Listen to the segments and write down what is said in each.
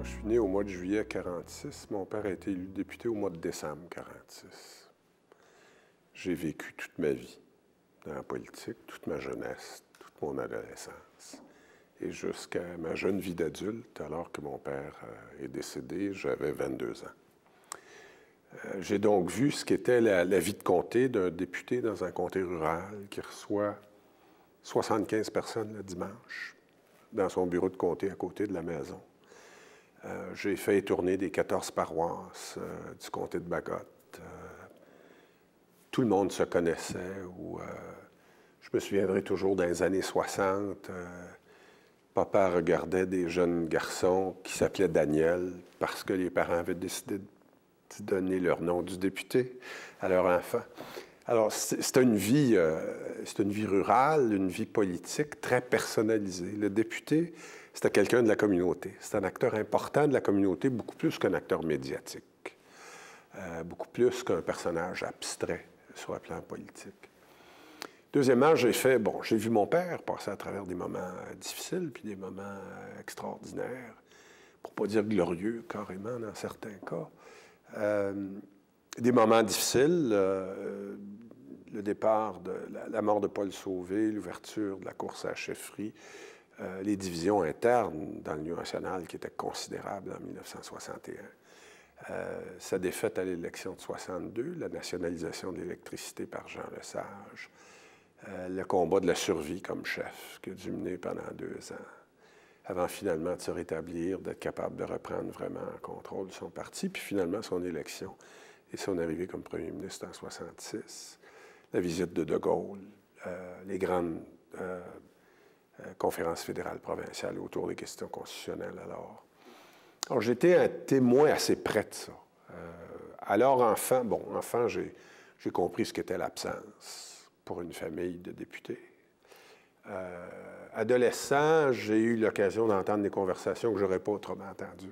Je suis né au mois de juillet 1946. Mon père a été élu député au mois de décembre 1946. J'ai vécu toute ma vie dans la politique, toute ma jeunesse, toute mon adolescence. Et jusqu'à ma jeune vie d'adulte, alors que mon père est décédé, j'avais 22 ans. J'ai donc vu ce qu'était la vie de comté d'un député dans un comté rural qui reçoit 75 personnes le dimanche dans son bureau de comté à côté de la maison. J'ai fait tourner des 14 paroisses du comté de Bagotte. Tout le monde se connaissait. Je me souviendrai toujours dans les années 60, papa regardait des jeunes garçons qui s'appelaient Daniel parce que les parents avaient décidé de donner leur nom du député à leur enfant. Alors, c'était une vie rurale, une vie politique très personnalisée. Le député, c'était quelqu'un de la communauté. C'était un acteur important de la communauté, beaucoup plus qu'un acteur médiatique, beaucoup plus qu'un personnage abstrait sur le plan politique. Deuxièmement, j'ai vu mon père passer à travers des moments difficiles puis des moments extraordinaires, pour ne pas dire glorieux, carrément, dans certains cas. Des moments difficiles, le départ, la mort de Paul Sauvé, l'ouverture de la course à la chefferie, les divisions internes dans l'Union nationale qui étaient considérables en 1961. Sa défaite à l'élection de 62, la nationalisation de l'électricité par Jean Lesage, le combat de la survie comme chef qui a dû mener pendant 2 ans, avant finalement de se rétablir, d'être capable de reprendre vraiment le contrôle de son parti, puis finalement son élection et son arrivée comme premier ministre en 1966, la visite de Gaulle, les grandes conférences fédérales provinciales autour des questions constitutionnelles alors. Alors, j'étais un témoin assez près de ça. Alors, enfant, j'ai compris ce qu'était l'absence pour une famille de députés. Adolescent, j'ai eu l'occasion d'entendre des conversations que je n'aurais pas autrement entendues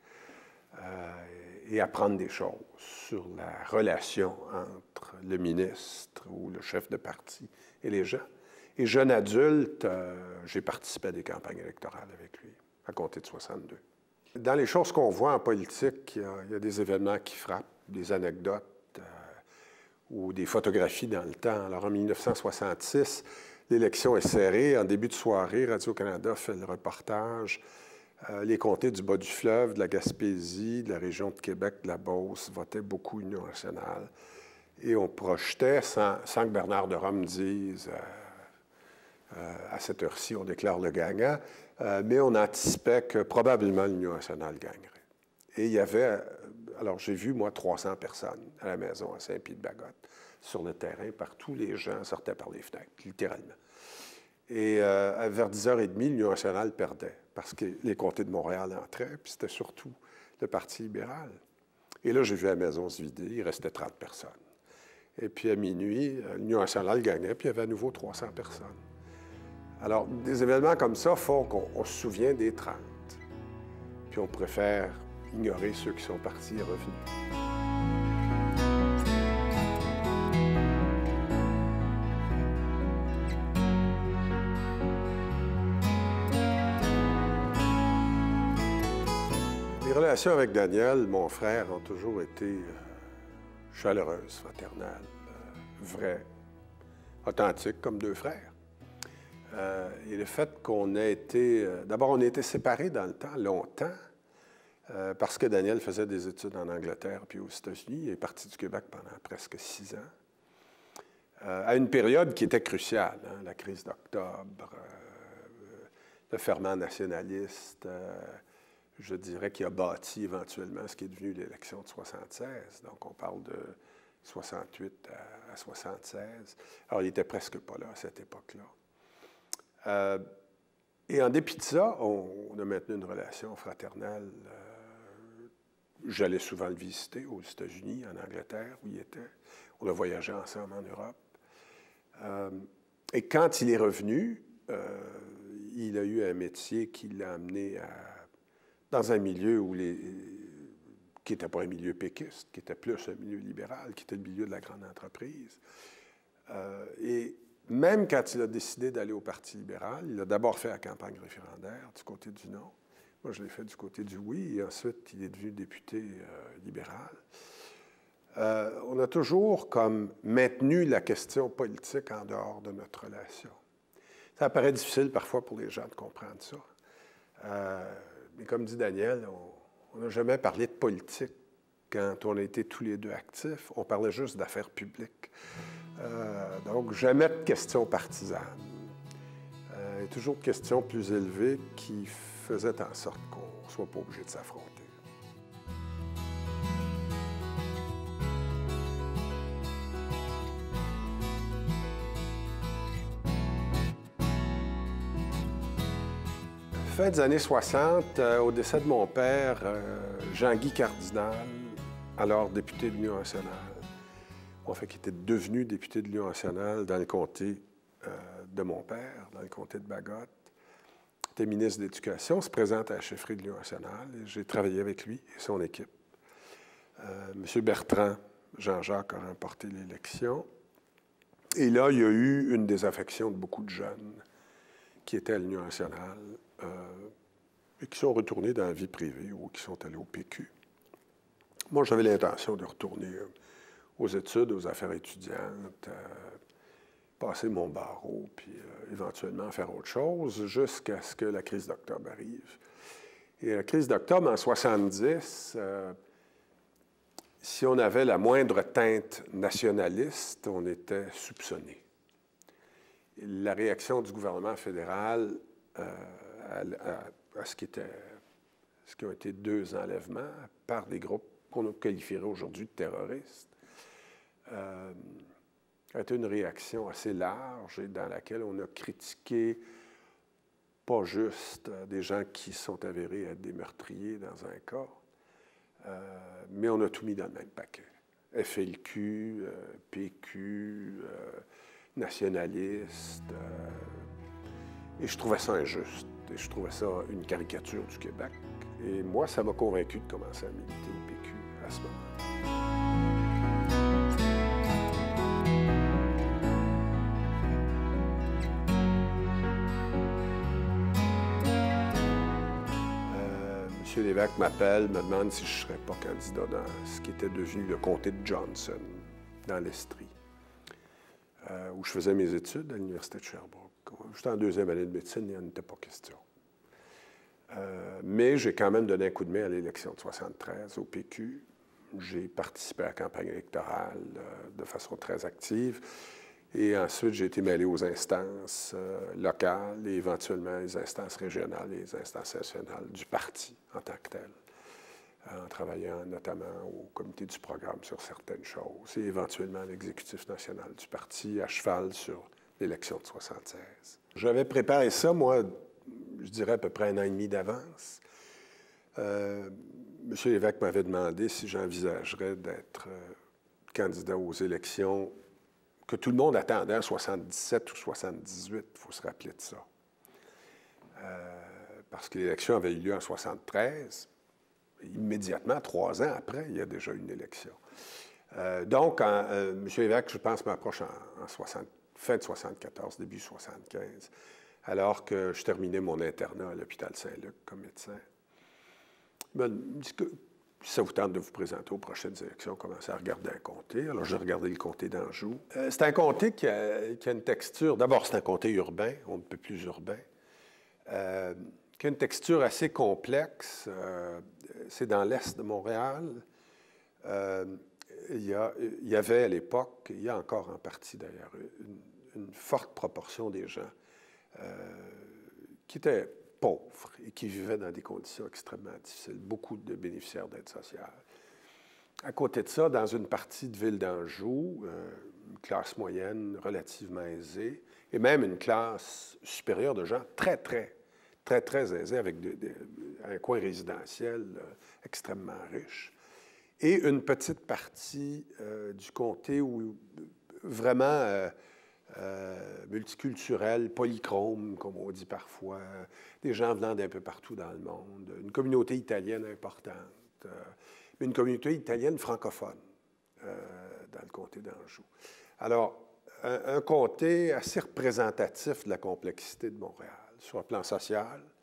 et apprendre des choses sur la relation entre le ministre ou le chef de parti et les gens. Et jeune adulte, j'ai participé à des campagnes électorales avec lui, à compter de 62. Dans les choses qu'on voit en politique, il y a des événements qui frappent, des anecdotes ou des photographies dans le temps. Alors, en 1966, l'élection est serrée. En début de soirée, Radio-Canada fait le reportage. Les comtés du bas du fleuve, de la Gaspésie, de la région de Québec, de la Beauce votaient beaucoup Union nationale. Et on projetait, sans que Bernard de Rome dise à cette heure-ci, on déclare le gagnant, mais on anticipait que probablement l'Union nationale gagnerait. Et il y avait, alors j'ai vu, moi, 300 personnes à la maison à Saint-Pie-de-Bagotte, sur le terrain, partout, les gens sortaient par les fenêtres, littéralement. Et vers 10h30, l'Union nationale perdait, parce que les comtés de Montréal entraient, puis c'était surtout le Parti libéral. Et là, j'ai vu la maison se vider, il restait 30 personnes. Et puis à minuit, l'Union nationale gagnait, puis il y avait à nouveau 300 personnes. Alors, des événements comme ça font qu'on se souvient des 30, puis on préfère ignorer ceux qui sont partis et revenus. Les relations avec Daniel, mon frère, ont toujours été chaleureuses, fraternelles, vraies, authentiques, comme 2 frères. Et le fait qu'on ait été... D'abord, on a été séparés dans le temps, longtemps, parce que Daniel faisait des études en Angleterre puis aux États-Unis. Il est parti du Québec pendant presque 6 ans, à une période qui était cruciale, hein, la crise d'octobre, le ferment nationaliste, je dirais qu'il a bâti éventuellement ce qui est devenu l'élection de 1976. Donc, on parle de 68 à 1976. Alors, il n'était presque pas là à cette époque-là. Et en dépit de ça, on a maintenu une relation fraternelle. J'allais souvent le visiter aux États-Unis, en Angleterre, où il était. On a voyagé ensemble en Europe. Et quand il est revenu, il a eu un métier qui l'a amené dans un milieu qui n'était pas un milieu péquiste, qui était plus un milieu libéral, qui était le milieu de la grande entreprise. Et même quand il a décidé d'aller au Parti libéral, il a d'abord fait la campagne référendaire du côté du non. Moi, je l'ai fait du côté du oui, et ensuite, il est devenu député libéral. On a toujours comme maintenu la question politique en dehors de notre relation. Ça paraît difficile parfois pour les gens de comprendre ça. Mais comme dit Daniel, on n'a jamais parlé de politique quand on a été tous les deux actifs. On parlait juste d'affaires publiques. Donc, jamais de questions partisanes. Et toujours de questions plus élevées qui faisaient en sorte qu'on ne soit pas obligé de s'affronter. Fin des années 60, au décès de mon père, Jean-Guy Cardinal, alors député de l'Union nationale, en fait, qui était devenu député de l'Union nationale dans le comté de mon père, dans le comté de Bagotte, était ministre de l'Éducation, se présente à la chefferie de l'Union nationale, et j'ai travaillé avec lui et son équipe. M. Bertrand, Jean-Jacques, a remporté l'élection. Et là, il y a eu une désaffection de beaucoup de jeunes qui étaient à l'Union nationale et qui sont retournés dans la vie privée ou qui sont allés au PQ. Moi, j'avais l'intention de retourner aux études, aux affaires étudiantes, passer mon barreau, puis éventuellement faire autre chose, jusqu'à ce que la crise d'octobre arrive. Et la crise d'octobre, en 70, si on avait la moindre teinte nationaliste, on était soupçonné. La réaction du gouvernement fédéral à ce qui ont été 2 enlèvements par des groupes qu'on qualifierait aujourd'hui de terroristes, a été une réaction assez large et dans laquelle on a critiqué pas juste des gens qui sont avérés être des meurtriers dans un cas, mais on a tout mis dans le même paquet. FLQ, PQ, nationalistes. Et je trouvais ça injuste. Et je trouvais ça une caricature du Québec. Et moi, ça m'a convaincu de commencer à militer au PQ à ce moment-là. M. Lévesque m'appelle, me demande si je ne serais pas candidat dans ce qui était devenu le comté de Johnson, dans l'Estrie, où je faisais mes études à l'Université de Sherbrooke. J'étais en 2e année de médecine, il n'en était pas question. Mais j'ai quand même donné un coup de main à l'élection de 73 au PQ. J'ai participé à la campagne électorale de façon très active. Et ensuite, j'ai été mêlé aux instances locales et éventuellement les instances régionales et les instances nationales du parti en tant que tel, en travaillant notamment au comité du programme sur certaines choses et éventuellement à l'exécutif national du parti à cheval sur l'élection de 76. J'avais préparé ça, moi, je dirais à peu près 1 an et demi d'avance. M. Lévesque m'avait demandé si j'envisagerais d'être candidat aux élections que tout le monde attendait en 77 ou 78, il faut se rappeler de ça. Parce que l'élection avait eu lieu en 73. Immédiatement, 3 ans après, il y a déjà eu une élection. Donc, M. Lévesque, je pense, m'approche fin de 74, début 75, alors que je terminais mon internat à l'hôpital Saint-Luc comme médecin. Il m'a dit que si ça vous tente de vous présenter aux prochaines élections, commencez à regarder un comté. Alors, j'ai regardé le comté d'Anjou. C'est un comté qui a une texture... D'abord, c'est un comté urbain, on ne peut plus urbain, qui a une texture assez complexe. C'est dans l'est de Montréal. Il y avait à l'époque, il y a encore en partie d'ailleurs, une forte proportion des gens qui étaient pauvres et qui vivaient dans des conditions extrêmement difficiles, beaucoup de bénéficiaires d'aide sociale. À côté de ça, dans une partie de ville d'Anjou, une classe moyenne relativement aisée, et même une classe supérieure de gens très aisés, avec un coin résidentiel extrêmement riche, et une petite partie du comté où vraiment multiculturel, polychrome, comme on dit parfois, des gens venant d'un peu partout dans le monde, une communauté italienne importante, mais une communauté italienne francophone dans le comté d'Anjou. Alors, un comté assez représentatif de la complexité de Montréal, sur le plan social,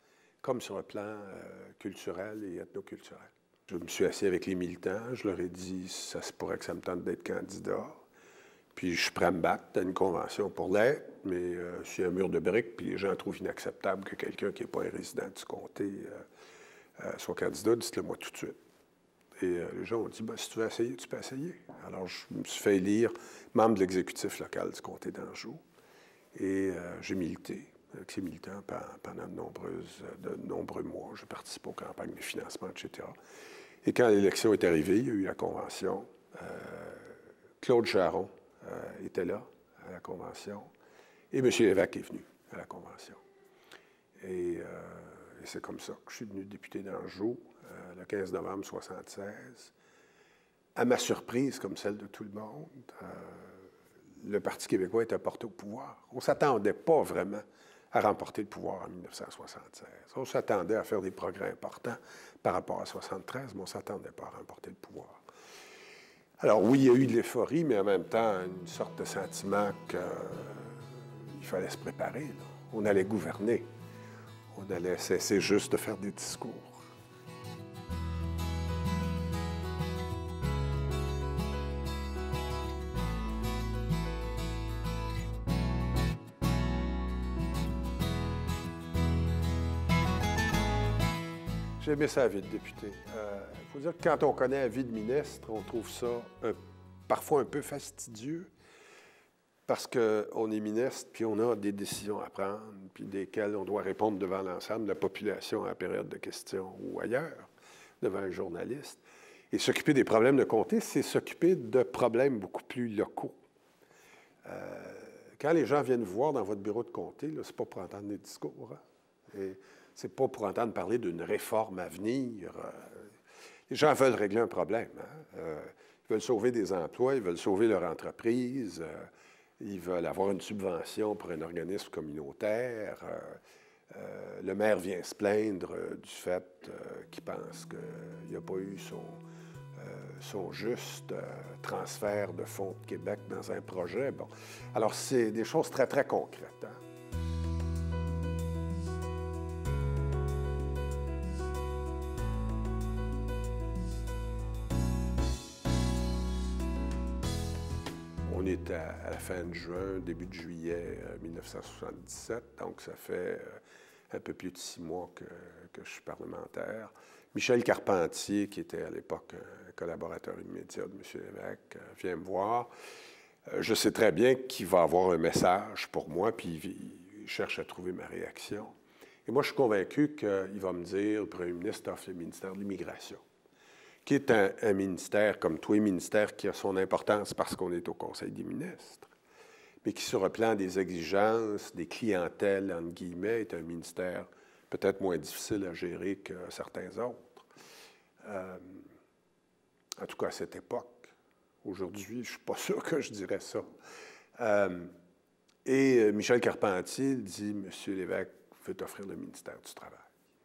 comme sur le plan culturel et ethnoculturel. Je me suis assis avec les militants, je leur ai dit ça se pourrait que ça me tente d'être candidat. Puis je suis prêt à me battre à une convention pour l'être, mais s'il y a un mur de briques, puis les gens trouvent inacceptable que quelqu'un qui n'est pas un résident du comté soit candidat, dites-le moi tout de suite. Et les gens ont dit, ben, si tu veux essayer, tu peux essayer. Alors, je me suis fait élire membre de l'exécutif local du comté d'Anjou. Et j'ai milité avec ces militants pendant de nombreux mois. J'ai participé aux campagnes de financement, etc. Et quand l'élection est arrivée, il y a eu la convention. Claude Charron était là à la convention. Et M. Lévesque est venu à la convention. Et c'est comme ça que je suis devenu député d'Anjou le 15 novembre 1976. À ma surprise, comme celle de tout le monde, le Parti québécois était porté au pouvoir. On ne s'attendait pas vraiment à remporter le pouvoir en 1976. On s'attendait à faire des progrès importants par rapport à 1973, mais on ne s'attendait pas à remporter le pouvoir. Alors oui, il y a eu de l'euphorie, mais en même temps, une sorte de sentiment qu'il fallait se préparer. Là. On allait gouverner. On allait cesser juste de faire des discours. J'ai aimé ça, la vie de député. Il faut dire que quand on connaît la vie de ministre, on trouve ça parfois un peu fastidieux parce qu'on est ministre, puis on a des décisions à prendre, puis desquelles on doit répondre devant l'ensemble de la population à la période de questions ou ailleurs, devant un journaliste. Et s'occuper des problèmes de comté, c'est s'occuper de problèmes beaucoup plus locaux. Quand les gens viennent vous voir dans votre bureau de comté, ce n'est pas pour entendre des discours. Hein? Et ce n'est pas pour entendre parler d'une réforme à venir. Les gens veulent régler un problème. Hein? Ils veulent sauver des emplois, ils veulent sauver leur entreprise, ils veulent avoir une subvention pour un organisme communautaire. Le maire vient se plaindre du fait qu'il pense qu'il n'y a pas eu son juste transfert de fonds de Québec dans un projet. Bon. Alors, c'est des choses très, très concrètes. Hein? On est à la fin de juin, début de juillet 1977, donc ça fait un peu plus de 6 mois que je suis parlementaire. Michel Carpentier, qui était à l'époque un collaborateur immédiat de M. Lévesque, vient me voir. Je sais très bien qu'il va avoir un message pour moi, puis il cherche à trouver ma réaction. Et moi, je suis convaincu qu'il va me dire, le premier ministre offre le ministère de l'Immigration, qui est un ministère, comme tous les ministères, qui a son importance parce qu'on est au Conseil des ministres, mais qui, sur le plan des exigences, des clientèles, entre guillemets, est un ministère peut-être moins difficile à gérer que certains autres. En tout cas, à cette époque. Aujourd'hui, je ne suis pas sûr que je dirais ça. Et Michel Carpentier dit, « Monsieur Lévesque veut t'offrir le ministère du Travail. »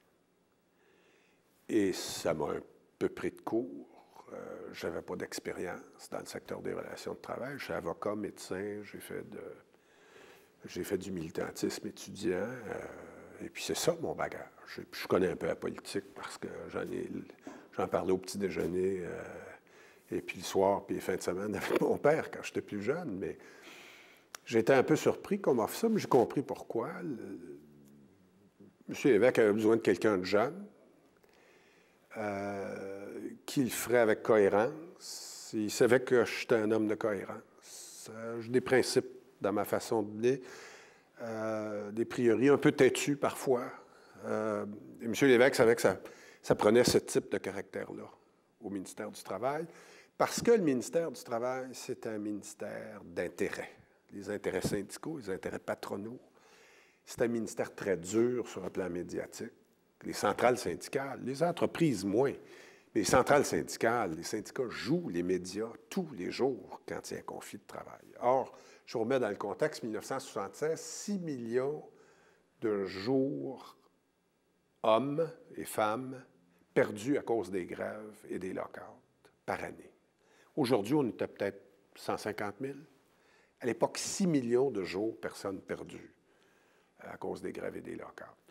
Et ça m'a un peu pris de court. Je n'avais pas d'expérience dans le secteur des relations de travail. Je suis avocat, médecin, j'ai fait du militantisme étudiant. Et puis c'est ça mon bagage. Je connais un peu la politique parce que j'en parlais au petit déjeuner et puis le soir, puis les fins de semaine avec mon père quand j'étais plus jeune. Mais j'étais un peu surpris qu'on m'offre ça, mais j'ai compris pourquoi. M. Lévesque avait besoin de quelqu'un de jeune, qui le ferait avec cohérence. Il savait que j'étais un homme de cohérence. J'ai des principes dans ma façon de dire. Des priori un peu têtus parfois. Et M. Lévesque savait que ça prenait ce type de caractère-là au ministère du Travail, parce que le ministère du Travail, c'est un ministère d'intérêts. Les intérêts syndicaux, les intérêts patronaux. C'est un ministère très dur sur le plan médiatique. Les centrales syndicales, les entreprises moins, mais les centrales syndicales, les syndicats jouent les médias tous les jours quand il y a un conflit de travail. Or, je vous remets dans le contexte 1976, 6 millions de jours, hommes et femmes, perdus à cause des grèves et des lockouts par année. Aujourd'hui, on était peut-être 150 000. À l'époque, 6 millions de jours, personnes perdues à cause des grèves et des lockouts.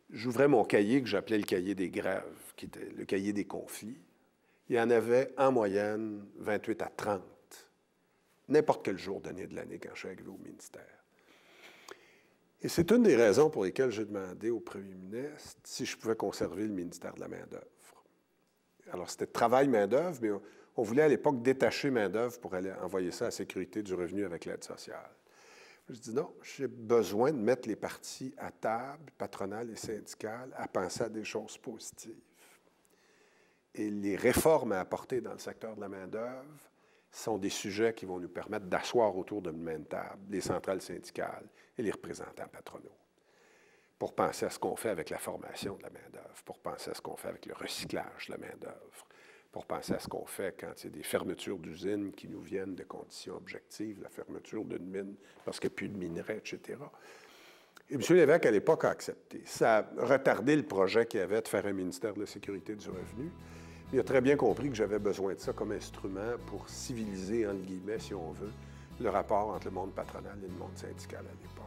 j'ouvrais mon cahier que j'appelais le cahier des grèves, qui était le cahier des conflits. Il y en avait en moyenne 28 à 30, n'importe quel jour donné de l'année quand je suis arrivé au ministère. Et c'est une des raisons pour lesquelles j'ai demandé au premier ministre si je pouvais conserver le ministère de la main-d'œuvre. Alors, c'était travail main-d'œuvre, mais on voulait à l'époque détacher main-d'œuvre pour aller envoyer ça à la sécurité du revenu avec l'aide sociale. Je dis non, j'ai besoin de mettre les partis à table, patronales et syndicales, à penser à des choses positives. Et les réformes à apporter dans le secteur de la main-d'œuvre sont des sujets qui vont nous permettre d'asseoir autour d'une même table les centrales syndicales et les représentants patronaux pour penser à ce qu'on fait avec la formation de la main-d'œuvre, pour penser à ce qu'on fait avec le recyclage de la main-d'œuvre, pour penser à ce qu'on fait quand il y a des fermetures d'usines qui nous viennent de conditions objectives, la fermeture d'une mine parce qu'il n'y a plus de minerais, etc. Et M. Lévesque, à l'époque, a accepté. Ça a retardé le projet qu'il y avait de faire un ministère de la Sécurité du revenu. Il a très bien compris que j'avais besoin de ça comme instrument pour civiliser, entre guillemets, si on veut, le rapport entre le monde patronal et le monde syndical à l'époque.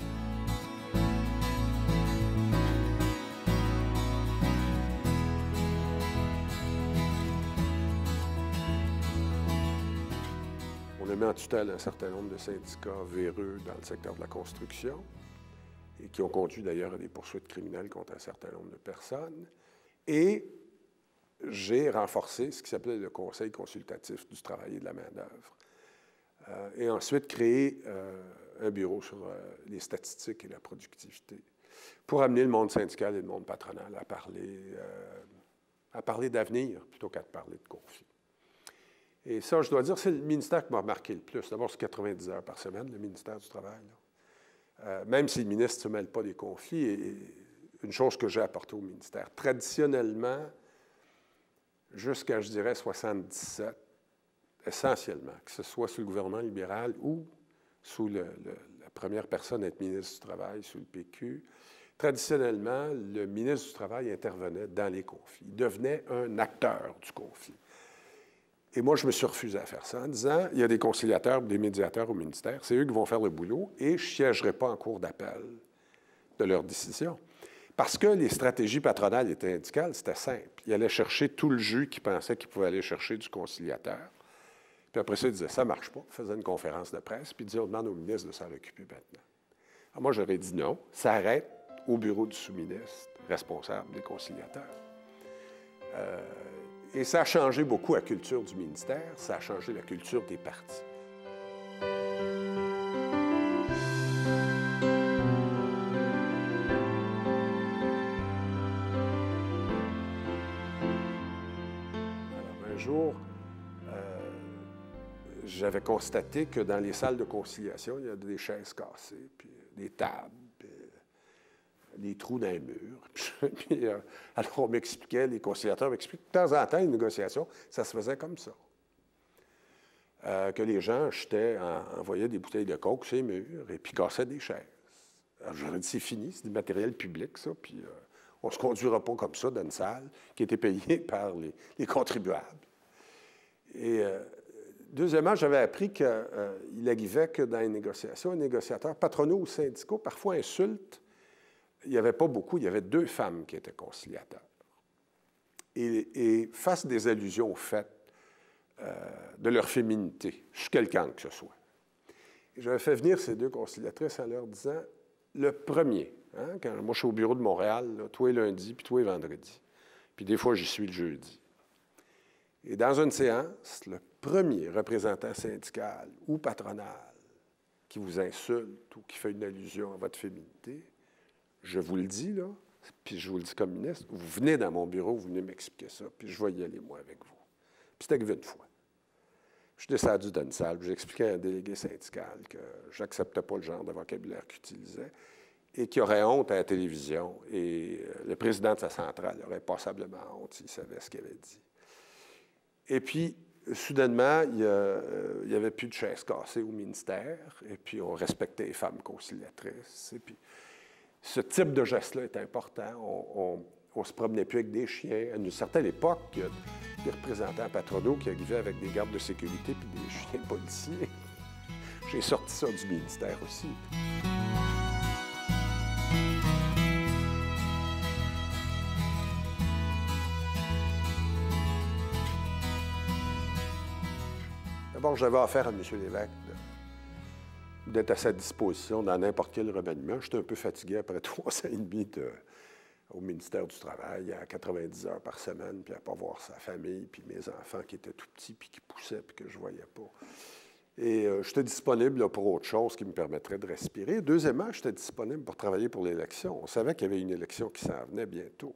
On a mis en tutelle un certain nombre de syndicats véreux dans le secteur de la construction et qui ont conduit d'ailleurs à des poursuites criminelles contre un certain nombre de personnes. Et j'ai renforcé ce qui s'appelait le Conseil consultatif du travail et de la main-d'œuvre. Et ensuite créé un bureau sur les statistiques et la productivité pour amener le monde syndical et le monde patronal à parler d'avenir plutôt qu'à parler de conflit. Et ça, je dois dire, c'est le ministère qui m'a marqué le plus. D'abord, c'est 90 heures par semaine, le ministère du Travail. Même si le ministre ne se mêle pas des conflits, et une chose que j'ai apportée au ministère. Traditionnellement, jusqu'à, je dirais, 77, essentiellement, que ce soit sous le gouvernement libéral ou sous la première personne à être ministre du Travail, sous le PQ, traditionnellement, le ministre du Travail intervenait dans les conflits. Il devenait un acteur du conflit. Et moi, je me suis refusé à faire ça en disant, il y a des conciliateurs, des médiateurs au ministère, c'est eux qui vont faire le boulot et je ne siégerai pas en cour d'appel de leurs décisions. Parce que les stratégies patronales et syndicales, c'était simple. Ils allaient chercher tout le jus qu'ils pensaient qu'ils pouvaient aller chercher du conciliateur. Puis après ça, ils disaient, ça ne marche pas. Ils faisaient une conférence de presse, puis ils disaient, on demande au ministre de s'en occuper maintenant. Alors moi, j'aurais dit non, ça arrête au bureau du sous-ministre responsable des conciliateurs. Et ça a changé beaucoup la culture du ministère, ça a changé la culture des partis. Alors, un jour, j'avais constaté que dans les salles de conciliation, il y a des chaises cassées, puis des tables, des trous dans les murs. Puis, alors, on m'expliquait, les conciliateurs m'expliquaient que de temps en temps, une négociation, ça se faisait comme ça. Que les gens envoyaient des bouteilles de coke sur les murs et puis cassaient des chaises. Alors, j'aurais dit, c'est fini, c'est du matériel public, ça, puis on ne se conduira pas comme ça dans une salle qui était payée par les contribuables. Et deuxièmement, j'avais appris qu'il arrivait que dans les négociations, les négociateurs patronaux ou syndicaux parfois insultent. Il n'y avait pas beaucoup, il y avait 2 femmes qui étaient conciliateurs. Et face des allusions au fait de leur féminité, je suis quelqu'un que ce soit. J'avais fait venir ces 2 conciliatrices en leur disant, le premier, quand moi je suis au bureau de Montréal, là, tous les lundis puis tous les vendredis, puis des fois j'y suis le jeudi. Et dans une séance, le premier représentant syndical ou patronal qui vous insulte ou qui fait une allusion à votre féminité, je vous le dis, là, puis je vous le dis comme ministre, vous venez dans mon bureau, vous venez m'expliquer ça, puis je vais y aller, moi, avec vous. Puis c'est arrivé une fois. Je suis descendu dans une salle, puis j'expliquais à un délégué syndical que je n'acceptais pas le genre de vocabulaire qu'il utilisait et qu'il aurait honte à la télévision. Et le président de sa centrale aurait passablement honte s'il savait ce qu'il avait dit. Et puis, soudainement, il n'y avait plus de chaises cassées au ministère, et puis on respectait les femmes conciliatrices, et puis ce type de geste-là est important. On ne se promenait plus avec des chiens. À une certaine époque, il y a des représentants patronaux qui arrivaient avec des gardes de sécurité et des chiens policiers. J'ai sorti ça du ministère aussi. D'abord, j'avais offert à M. Lévesque d'être à sa disposition dans n'importe quel remaniement. J'étais un peu fatigué après 3 ans et demi au ministère du Travail, à 90 heures par semaine, puis à ne pas voir sa famille, puis mes enfants qui étaient tout petits, puis qui poussaient, puis que je ne voyais pas. Et j'étais disponible là, pour autre chose qui me permettrait de respirer. Deuxièmement, j'étais disponible pour travailler pour l'élection. On savait qu'il y avait une élection qui s'en venait bientôt.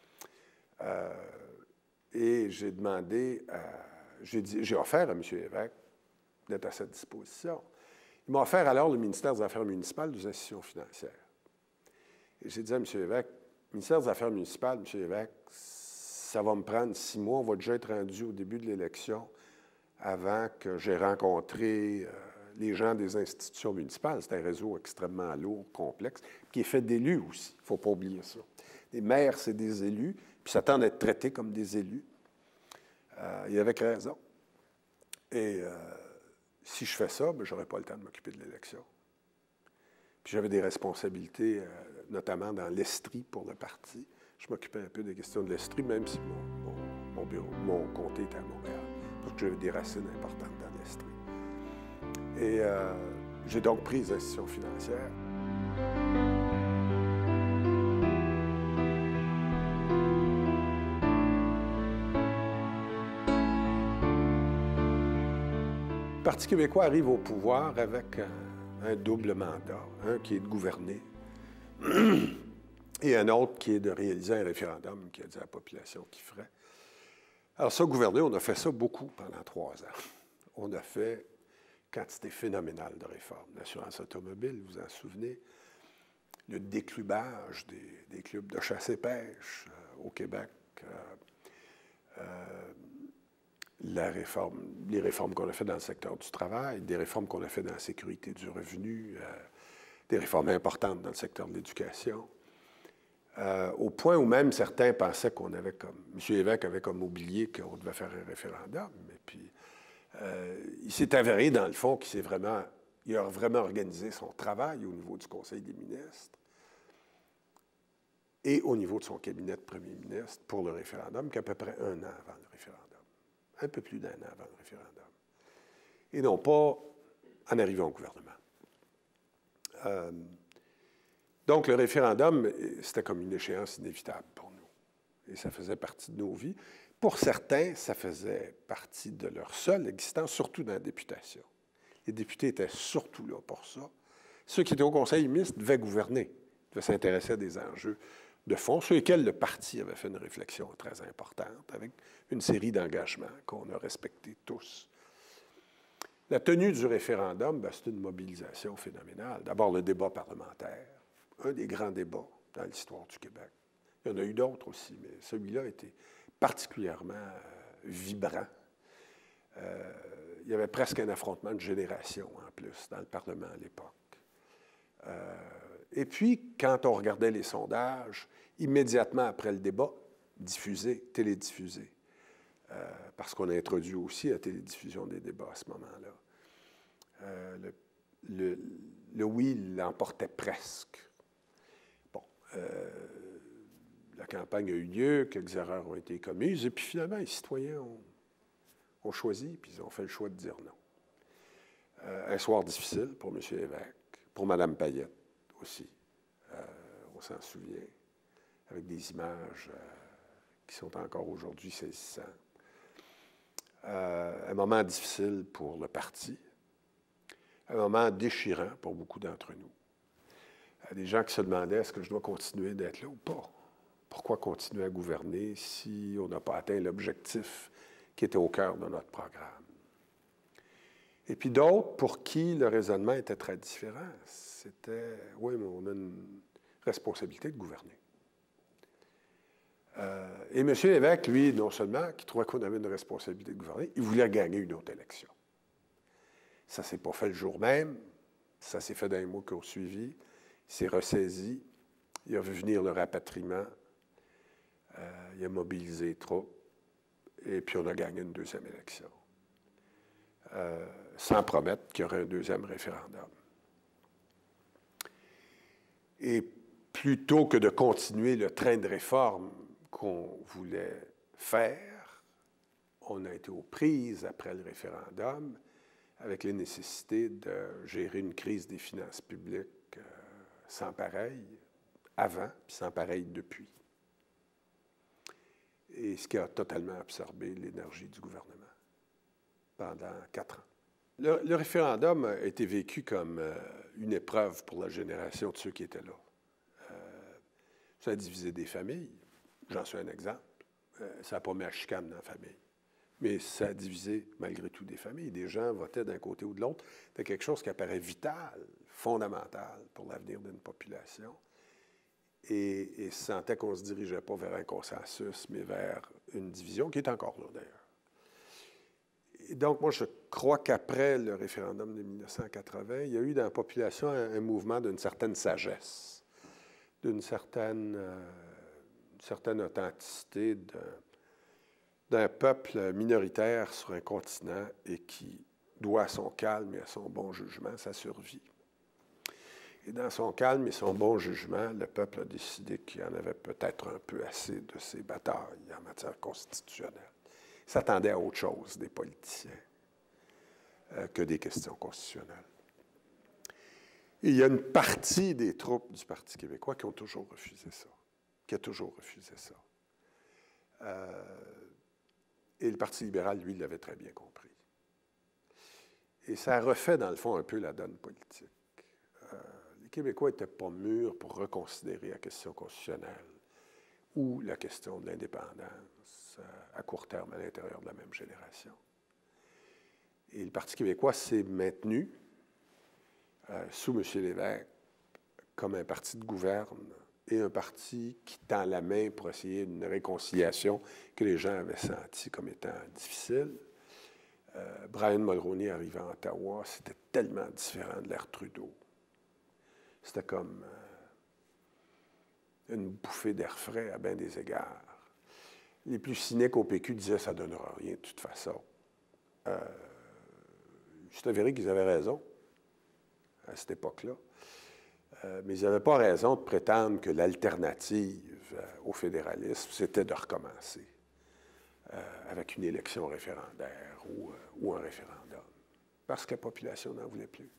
Et j'ai demandé, j'ai offert à M. Lévesque d'être à sa disposition. Il m'a offert alors le ministère des Affaires municipales des institutions financières. Et j'ai dit à M. Lévesque, ministère des Affaires municipales, M. Lévesque, ça va me prendre 6 mois, on va déjà être rendu au début de l'élection avant que j'ai rencontré les gens des institutions municipales. C'est un réseau extrêmement lourd, complexe, qui est fait d'élus aussi. Il ne faut pas oublier ça. Les maires, c'est des élus, puis ça tend à être traité comme des élus. Et avec raison. Et si je fais ça, je n'aurai pas le temps de m'occuper de l'élection. Puis j'avais des responsabilités, notamment dans l'Estrie pour le parti. Je m'occupais un peu des questions de l'Estrie, même si mon comté était à Montréal, parce que j'avais des racines importantes dans l'Estrie. Et j'ai donc pris les institutions financières. Le Parti québécois arrive au pouvoir avec un double mandat, un qui est de gouverner et un autre qui est de réaliser un référendum qui a dit à la population qu'il ferait. Alors ça, gouverner, on a fait ça beaucoup pendant 3 ans. On a fait quantité phénoménale de réformes. L'assurance automobile, vous en souvenez, le déclubage des clubs de chasse et pêche au Québec, les réformes qu'on a faites dans le secteur du travail, des réformes qu'on a faites dans la sécurité du revenu, des réformes importantes dans le secteur de l'éducation, au point où même certains pensaient qu'on avait comme... M. Lévesque avait comme oublié qu'on devait faire un référendum. Et puis, il s'est avéré, dans le fond, il a vraiment organisé son travail au niveau du Conseil des ministres et au niveau de son cabinet de premier ministre pour le référendum, qu'à peu près 1 an avant le référendum. Un peu plus d'1 an avant le référendum. Et non pas en arrivant au gouvernement. Donc, le référendum, c'était comme une échéance inévitable pour nous. Et ça faisait partie de nos vies. Pour certains, ça faisait partie de leur seule existence, surtout dans la députation. Les députés étaient surtout là pour ça. Ceux qui étaient au conseil mixte devaient gouverner, devaient s'intéresser à des enjeux de fond, sur lesquels le parti avait fait une réflexion très importante, avec une série d'engagements qu'on a respectés tous. La tenue du référendum, c'est une mobilisation phénoménale. D'abord, le débat parlementaire, un des grands débats dans l'histoire du Québec. Il y en a eu d'autres aussi, mais celui-là était particulièrement vibrant. Il y avait presque un affrontement de génération, en plus, dans le Parlement à l'époque. Et puis, quand on regardait les sondages, immédiatement après le débat, télédiffusé, parce qu'on a introduit aussi la télédiffusion des débats à ce moment-là. Le oui l'emportait presque. Bon, la campagne a eu lieu, quelques erreurs ont été commises, et puis finalement, les citoyens ont choisi, puis ils ont fait le choix de dire non. Un soir difficile pour M. Lévesque, pour Mme Payette aussi, on s'en souvient, avec des images qui sont encore aujourd'hui saisissantes. Un moment difficile pour le parti, un moment déchirant pour beaucoup d'entre nous. Des gens qui se demandaient, est-ce que je dois continuer d'être là ou pas? Pourquoi continuer à gouverner si on n'a pas atteint l'objectif qui était au cœur de notre programme? Et puis d'autres pour qui le raisonnement était très différent. C'était, oui, mais on a une responsabilité de gouverner. Et M. Lévesque, lui, non seulement qui trouvait qu'on avait une responsabilité de gouverner, il voulait gagner une autre élection. Ça ne s'est pas fait le jour même, ça s'est fait dans les mois qui ont suivi, il s'est ressaisi, il a vu venir le rapatriement, il a mobilisé les troupes, et puis on a gagné une 2e élection, sans promettre qu'il y aurait un 2e référendum. Et plutôt que de continuer le train de réforme qu'on voulait faire, on a été aux prises après le référendum avec les nécessités de gérer une crise des finances publiques sans pareil avant, puis sans pareil depuis. Et ce qui a totalement absorbé l'énergie du gouvernement pendant 4 ans. Le référendum a été vécu comme une épreuve pour la génération de ceux qui étaient là. Ça a divisé des familles. J'en suis un exemple. Ça n'a pas mis à chicane dans la famille. Mais ça a divisé, malgré tout, des familles. Des gens votaient d'un côté ou de l'autre. C'était quelque chose qui apparaît vital, fondamental pour l'avenir d'une population. Et sentait qu'on ne se dirigeait pas vers un consensus, mais vers une division qui est encore là, d'ailleurs. Et donc, moi, je crois qu'après le référendum de 1980, il y a eu dans la population un mouvement d'une certaine sagesse, d'une certaine authenticité d'un peuple minoritaire sur un continent et qui doit à son calme et à son bon jugement sa survie. Et dans son calme et son bon jugement, le peuple a décidé qu'il y en avait peut-être un peu assez de ces batailles en matière constitutionnelle. Il s'attendait à autre chose des politiciens que des questions constitutionnelles. Et il y a une partie des troupes du Parti québécois qui ont toujours refusé ça, et le Parti libéral, lui, l'avait très bien compris. Et ça refait, dans le fond, un peu la donne politique. Les Québécois n'étaient pas mûrs pour reconsidérer la question constitutionnelle ou la question de l'indépendance à court terme à l'intérieur de la même génération. Et le Parti québécois s'est maintenu sous M. Lévesque comme un parti de gouverne et un parti qui tend la main pour essayer une réconciliation que les gens avaient sentie comme étant difficile. Brian Mulroney arrivant à Ottawa, c'était tellement différent de l'ère Trudeau. C'était comme une bouffée d'air frais à bien des égards. Les plus cyniques au PQ disaient que ça ne donnera rien de toute façon. C'est avéré qu'ils avaient raison à cette époque-là. Mais ils n'avaient pas raison de prétendre que l'alternative au fédéralisme, c'était de recommencer avec une élection référendaire ou un référendum, parce que la population n'en voulait plus.